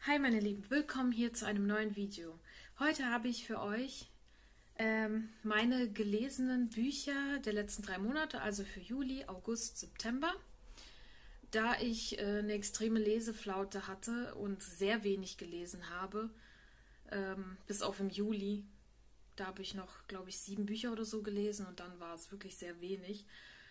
Hi meine Lieben, willkommen hier zu einem neuen Video. Heute habe ich für euch meine gelesenen Bücher der letzten 3 Monate, also für Juli, August, September. Da ich eine extreme Leseflaute hatte und sehr wenig gelesen habe, bis auf im Juli, da habe ich noch, glaube ich, 7 Bücher oder so gelesen und dann war es wirklich sehr wenig.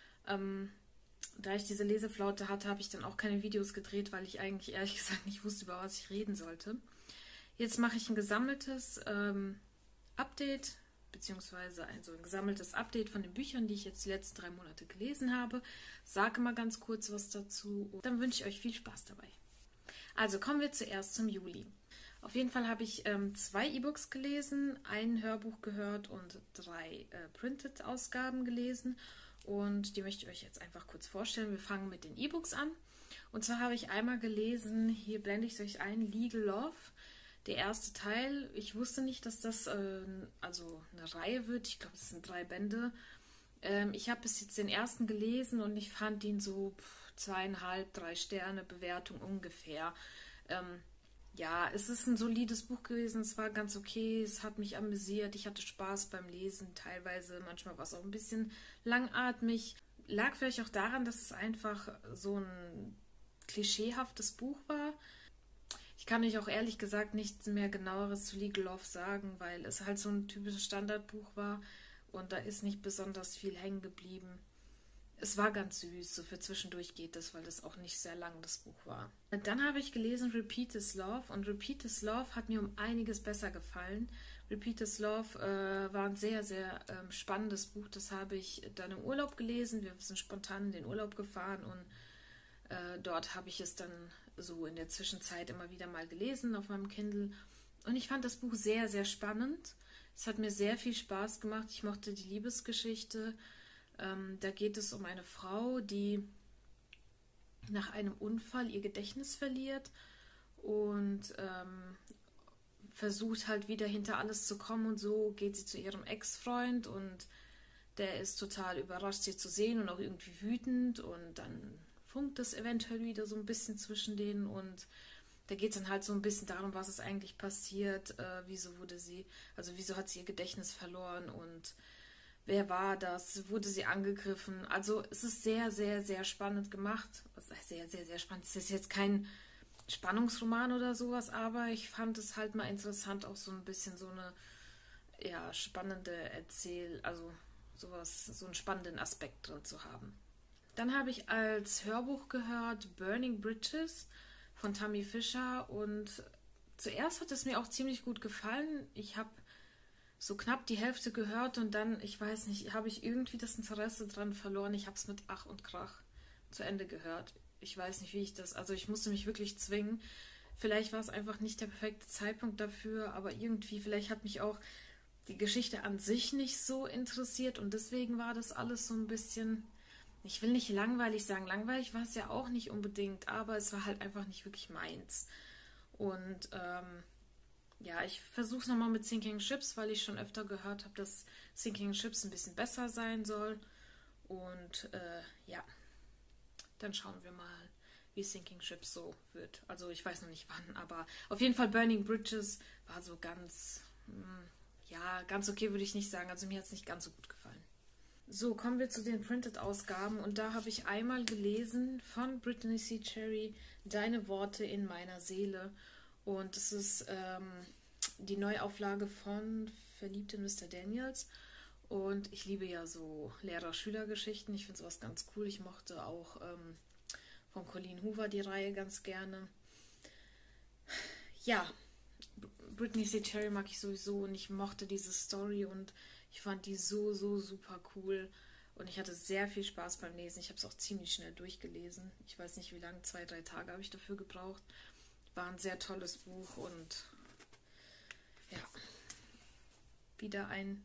Da ich diese Leseflaute hatte, habe ich dann auch keine Videos gedreht, weil ich eigentlich ehrlich gesagt nicht wusste, über was ich reden sollte. Jetzt mache ich ein gesammeltes Update, beziehungsweise ein gesammeltes Update von den Büchern, die ich jetzt die letzten 3 Monate gelesen habe. Sage mal ganz kurz was dazu und dann wünsche ich euch viel Spaß dabei. Also kommen wir zuerst zum Juli. Auf jeden Fall habe ich 2 E-Books gelesen, ein Hörbuch gehört und 3 Printed-Ausgaben gelesen. Und die möchte ich euch jetzt einfach kurz vorstellen. Wir fangen mit den E-Books an. Und zwar habe ich einmal gelesen, hier blende ich es euch ein, Legal Love, der erste Teil. Ich wusste nicht, dass das also eine Reihe wird. Ich glaube, es sind 3 Bände. Ich habe bis jetzt den ersten gelesen und ich fand ihn so 2,5, 3 Sterne Bewertung ungefähr. Ja, es ist ein solides Buch gewesen, es war ganz okay, es hat mich amüsiert, ich hatte Spaß beim Lesen, teilweise, manchmal war es auch ein bisschen langatmig. Lag vielleicht auch daran, dass es einfach so ein klischeehaftes Buch war. Ich kann euch auch ehrlich gesagt nichts mehr Genaueres zu Legal Love sagen, weil es halt so ein typisches Standardbuch war und da ist nicht besonders viel hängen geblieben. Es war ganz süß, so für zwischendurch geht es, weil das auch nicht sehr lang das Buch war. Dann habe ich gelesen Repeat is Love und Repeat is Love hat mir um einiges besser gefallen. Repeat is Love war ein sehr, sehr spannendes Buch, das habe ich dann im Urlaub gelesen. Wir sind spontan in den Urlaub gefahren und dort habe ich es dann so in der Zwischenzeit immer wieder mal gelesen auf meinem Kindle. Und ich fand das Buch sehr, sehr spannend. Es hat mir sehr viel Spaß gemacht. Ich mochte die Liebesgeschichte. Da geht es um eine Frau, die nach einem Unfall ihr Gedächtnis verliert und versucht halt wieder hinter alles zu kommen und so geht sie zu ihrem Ex-Freund und der ist total überrascht, sie zu sehen und auch irgendwie wütend und dann funkt es eventuell wieder so ein bisschen zwischen denen und da geht es dann halt so ein bisschen darum, was ist eigentlich passiert, wieso hat sie ihr Gedächtnis verloren und wer war das? Wurde sie angegriffen? Also es ist sehr, sehr, sehr spannend gemacht. Es ist sehr, sehr, sehr spannend. Es ist jetzt kein Spannungsroman oder sowas, aber ich fand es halt mal interessant, auch so ein bisschen so eine spannende also so einen spannenden Aspekt drin zu haben. Dann habe ich als Hörbuch gehört Burning Bridges von Tammy Fischer und zuerst hat es mir auch ziemlich gut gefallen. Ich habe so knapp die Hälfte gehört und dann, ich weiß nicht, habe ich irgendwie das Interesse dran verloren. Ich habe es mit Ach und Krach zu Ende gehört. Ich weiß nicht, also ich musste mich wirklich zwingen. Vielleicht war es einfach nicht der perfekte Zeitpunkt dafür, aber irgendwie, vielleicht hat mich auch die Geschichte an sich nicht so interessiert und deswegen war das alles so ein bisschen, ich will nicht langweilig sagen, langweilig war es ja auch nicht unbedingt, aber es war halt einfach nicht wirklich meins. Und ja, ich versuche es nochmal mit Sinking Ships, weil ich schon öfter gehört habe, dass Sinking Ships ein bisschen besser sein soll. Und ja, dann schauen wir mal, wie Sinking Ships so wird. Also ich weiß noch nicht wann, aber auf jeden Fall Burning Bridges war so ganz, ganz okay würde ich nicht sagen. Also mir hat es nicht ganz so gut gefallen. So, kommen wir zu den Printed-Ausgaben und da habe ich einmal gelesen von Brittany C. Cherry Deine Worte in meiner Seele. Und es ist die Neuauflage von Verliebt in Mr. Daniels. Und ich liebe ja so Lehrer-Schüler-Geschichten. Ich finde sowas ganz cool. Ich mochte auch von Colleen Hoover die Reihe ganz gerne. Ja, Brittany C. Cherry mag ich sowieso und ich mochte diese Story und ich fand die so, so super cool. Und ich hatte sehr viel Spaß beim Lesen. Ich habe es auch ziemlich schnell durchgelesen. Ich weiß nicht, wie lange, 2, 3 Tage habe ich dafür gebraucht. War ein sehr tolles Buch und ja, wieder ein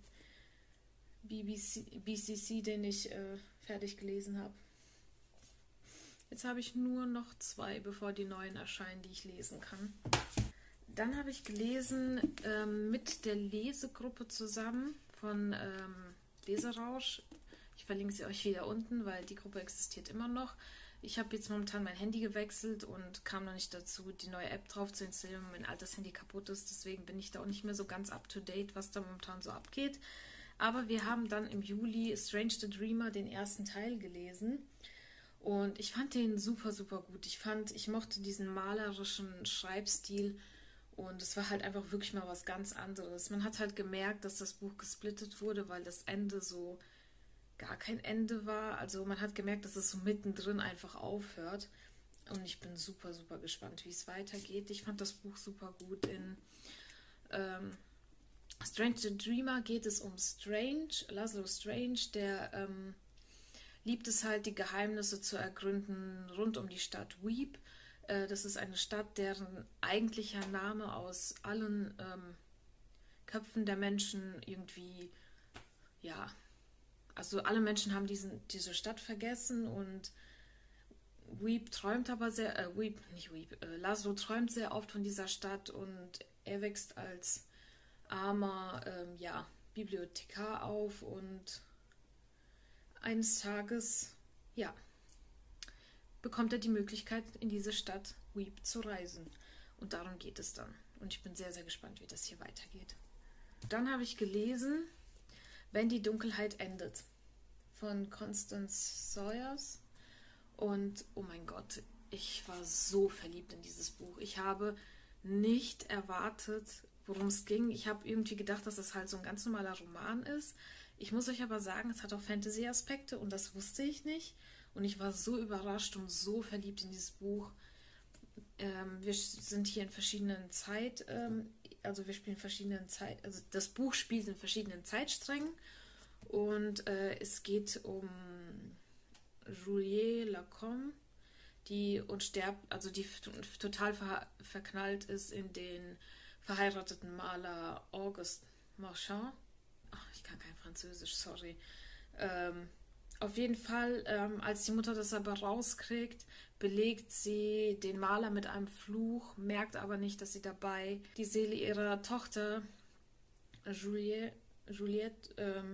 BCC, den ich fertig gelesen habe. Jetzt habe ich nur noch 2, bevor die neuen erscheinen, die ich lesen kann. Dann habe ich gelesen mit der Lesegruppe zusammen von Leserausch. Ich verlinke sie euch wieder unten, weil die Gruppe existiert immer noch. Ich habe jetzt momentan mein Handy gewechselt und kam noch nicht dazu, die neue App drauf zu installieren, weil mein altes Handy kaputt ist. Deswegen bin ich da auch nicht mehr so ganz up to date, was da momentan so abgeht. Aber wir haben dann im Juli Strange the Dreamer, den ersten Teil, gelesen. Und ich fand den super, super gut. Ich mochte diesen malerischen Schreibstil und es war halt einfach wirklich mal was ganz anderes. Man hat halt gemerkt, dass das Buch gesplittet wurde, weil das Ende so gar kein Ende war. Also man hat gemerkt, dass es so mittendrin einfach aufhört. Und ich bin super, super gespannt, wie es weitergeht. Ich fand das Buch super gut. In Strange the Dreamer geht es um Strange, Laszlo Strange, der liebt es halt, die Geheimnisse zu ergründen rund um die Stadt Weep. Das ist eine Stadt, deren eigentlicher Name aus allen Köpfen der Menschen irgendwie, ja, also alle Menschen haben diese Stadt vergessen und Weep träumt aber sehr, Laszlo träumt sehr oft von dieser Stadt und er wächst als armer, Bibliothekar auf und eines Tages, ja, bekommt er die Möglichkeit, in diese Stadt Weep zu reisen. Und darum geht es dann. Und ich bin sehr, sehr gespannt, wie das hier weitergeht. Dann habe ich gelesen, Wenn die Dunkelheit endet, von Constance Sawyers. Und oh mein Gott, ich war so verliebt in dieses Buch. Ich habe nicht erwartet, worum es ging. Ich habe irgendwie gedacht, dass es halt so ein ganz normaler Roman ist. Ich muss euch aber sagen, es hat auch Fantasy-Aspekte und das wusste ich nicht. Und ich war so überrascht und so verliebt in dieses Buch. Wir sind hier in verschiedenen also wir spielen verschiedenen also das Buch spielt in verschiedenen Zeitsträngen und es geht um Juliette Lacombe, die total verknallt ist in den verheirateten Maler Auguste Marchand. Ach, ich kann kein Französisch, sorry. Auf jeden Fall, als die Mutter das aber rauskriegt, belegt sie den Maler mit einem Fluch, merkt aber nicht, dass sie dabei die Seele ihrer Tochter Juliette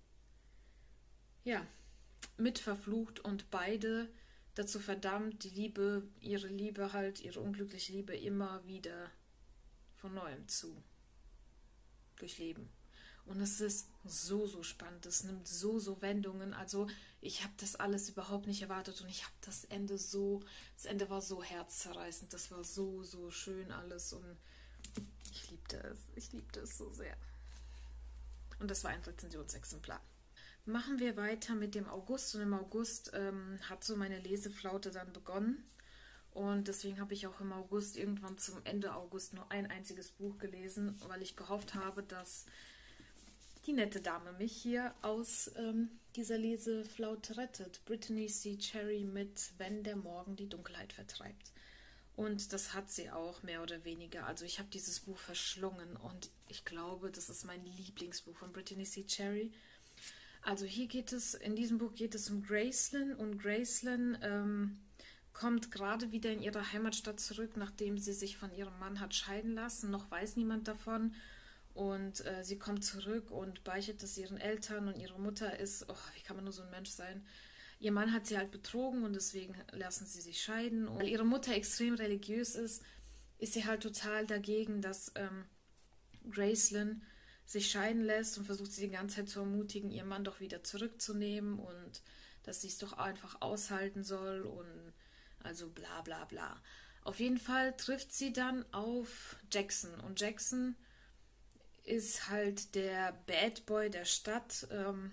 mit verflucht und beide dazu verdammt, ihre unglückliche Liebe immer wieder von neuem zu durchleben. Und es ist so, so spannend. Es nimmt so, so Wendungen. Also ich habe das alles überhaupt nicht erwartet und ich habe das Ende war so herzzerreißend. Das war so, so schön alles und ich liebte es. Ich liebte es so sehr. Und das war ein Rezensionsexemplar. Machen wir weiter mit dem August und im August hat so meine Leseflaute dann begonnen. Und deswegen habe ich auch im August irgendwann zum Ende August nur ein einziges Buch gelesen, weil ich gehofft habe, dass die nette Dame mich hier aus dieser Leseflaute rettet. Brittany C. Cherry mit Wenn der Morgen die Dunkelheit vertreibt. Und das hat sie auch, mehr oder weniger. Also ich habe dieses Buch verschlungen und ich glaube, das ist mein Lieblingsbuch von Brittany C. Cherry. Also in diesem Buch geht es um Gracelyn und Gracelyn kommt gerade wieder in ihre Heimatstadt zurück, nachdem sie sich von ihrem Mann hat scheiden lassen. Noch weiß niemand davon. Und sie kommt zurück und beichtet es ihren Eltern und ihre Mutter ist, wie kann man nur so ein Mensch sein? Ihr Mann hat sie halt betrogen und deswegen lassen sie sich scheiden. Und weil ihre Mutter extrem religiös ist sie halt total dagegen, dass Gracelyn sich scheiden lässt und versucht sie die ganze Zeit zu ermutigen, ihren Mann doch wieder zurückzunehmen und dass sie es doch einfach aushalten soll und also bla bla bla. Auf jeden Fall trifft sie dann auf Jackson und Jackson ist halt der Bad Boy der Stadt,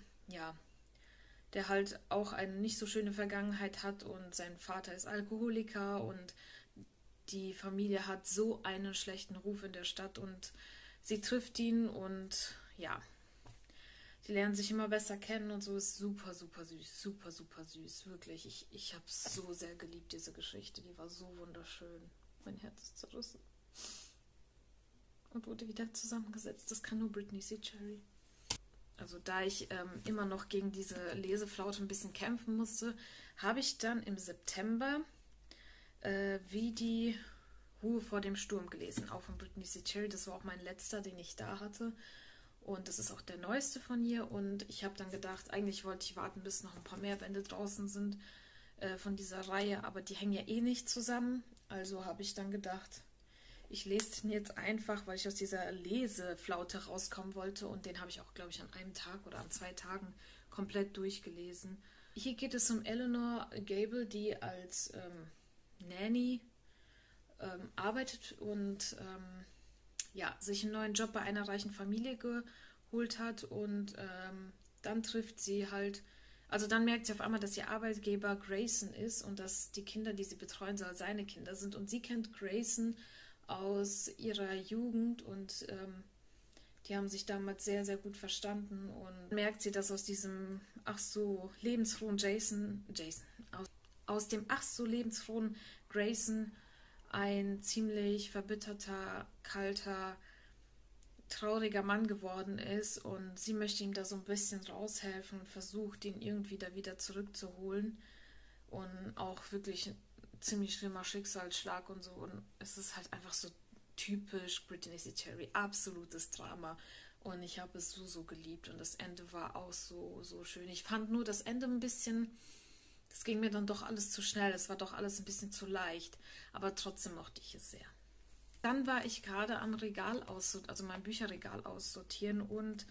der halt auch eine nicht so schöne Vergangenheit hat und sein Vater ist Alkoholiker und die Familie hat so einen schlechten Ruf in der Stadt und sie trifft ihn und ja, die lernen sich immer besser kennen und so, ist super, super süß, super, super süß, wirklich. Ich habe es so sehr geliebt, diese Geschichte, die war so wunderschön. Mein Herz ist zerrissen. Und wurde wieder zusammengesetzt. Das kann nur Brittany C. Cherry. Also da ich immer noch gegen diese Leseflaute ein bisschen kämpfen musste, habe ich dann im September Wie die Ruhe vor dem Sturm gelesen, auch von Brittany C. Cherry. Das war auch mein letzter, den ich da hatte. Und das ist auch der neueste von ihr. Und ich habe dann gedacht, eigentlich wollte ich warten, bis noch ein paar mehr Bände draußen sind. von dieser Reihe, aber die hängen ja eh nicht zusammen. Also habe ich dann gedacht, ich lese den jetzt einfach, weil ich aus dieser Leseflaute rauskommen wollte. Und den habe ich auch, glaube ich, an einem Tag oder an 2 Tagen komplett durchgelesen. Hier geht es um Eleanor Gable, die als Nanny arbeitet und ja, sich einen neuen Job bei einer reichen Familie geholt hat. Und dann trifft sie halt, also dann merkt sie auf einmal, dass ihr Arbeitgeber Grayson ist und dass die Kinder, die sie betreuen soll, seine Kinder sind. Und sie kennt Grayson aus ihrer Jugend und die haben sich damals sehr, sehr gut verstanden. Und merkt sie, dass aus diesem ach so lebensfrohen aus dem ach so lebensfrohen Grayson ein ziemlich verbitterter, kalter, trauriger Mann geworden ist, und sie möchte ihm da so ein bisschen raushelfen und versucht, ihn irgendwie da wieder zurückzuholen. Und auch wirklich ein ziemlich schlimmer Schicksalsschlag und so. Und es ist halt einfach so typisch Brittany C. Cherry, absolutes Drama. Und ich habe es so, so geliebt. Und das Ende war auch so, so schön. Ich fand nur das Ende ein bisschen, das ging mir dann doch alles zu schnell. Es war doch alles ein bisschen zu leicht. Aber trotzdem mochte ich es sehr. Dann war ich gerade am Regal also mein Bücherregal aussortieren, und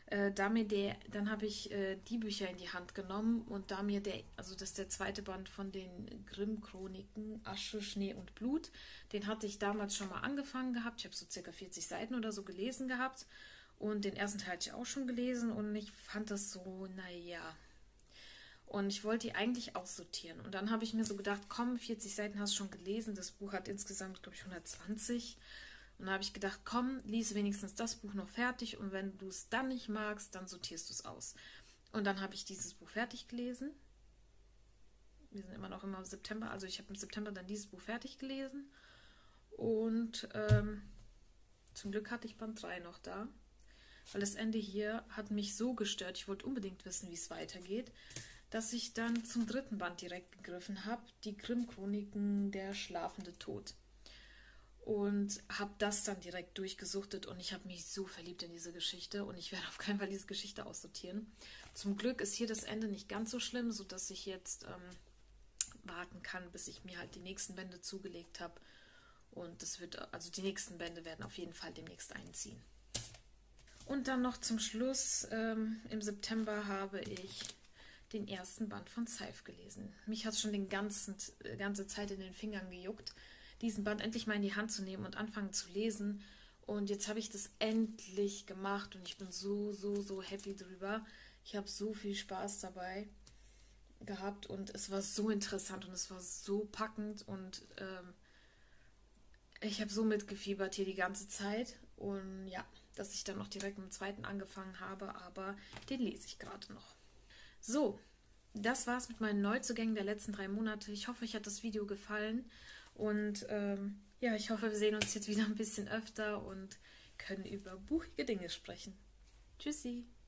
dann habe ich die Bücher in die Hand genommen, und also das ist der zweite Band von den Grimm-Chroniken, Asche, Schnee und Blut. Den hatte ich damals schon mal angefangen gehabt. Ich habe so circa 40 Seiten oder so gelesen gehabt, und den ersten Teil hatte ich auch schon gelesen, und ich fand das so, naja. Und ich wollte die eigentlich aussortieren. Und dann habe ich mir so gedacht, komm, 40 Seiten hast du schon gelesen. Das Buch hat insgesamt, glaube ich, 120. Und dann habe ich gedacht, komm, lies wenigstens das Buch noch fertig. Und wenn du es dann nicht magst, dann sortierst du es aus. Und dann habe ich dieses Buch fertig gelesen. Wir sind immer noch im September. Also ich habe im September dann dieses Buch fertig gelesen. Und zum Glück hatte ich Band 3 noch da. Weil das Ende hier hat mich so gestört. Ich wollte unbedingt wissen, wie es weitergeht, dass ich dann zum 3. Band direkt gegriffen habe, die Grimm-Chroniken, der schlafende Tod. Und habe das dann direkt durchgesuchtet, und ich habe mich so verliebt in diese Geschichte, und ich werde auf keinen Fall diese Geschichte aussortieren. Zum Glück ist hier das Ende nicht ganz so schlimm, sodass ich jetzt warten kann, bis ich mir halt die nächsten Bände zugelegt habe. Und also die nächsten Bände werden auf jeden Fall demnächst einziehen. Und dann noch zum Schluss, im September habe ich den ersten Band von Scythe gelesen. Mich hat es schon die ganze Zeit in den Fingern gejuckt, diesen Band endlich mal in die Hand zu nehmen und anfangen zu lesen. Und jetzt habe ich das endlich gemacht, und ich bin so, so, so happy drüber. Ich habe so viel Spaß dabei gehabt, und es war so interessant und es war so packend, und ich habe so mitgefiebert hier die ganze Zeit. Und ja, dass ich dann noch direkt mit dem zweiten angefangen habe, aber den lese ich gerade noch. So, das war's mit meinen Neuzugängen der letzten 3 Monate. Ich hoffe, euch hat das Video gefallen, und ja, ich hoffe, wir sehen uns jetzt wieder ein bisschen öfter und können über buchige Dinge sprechen. Tschüssi!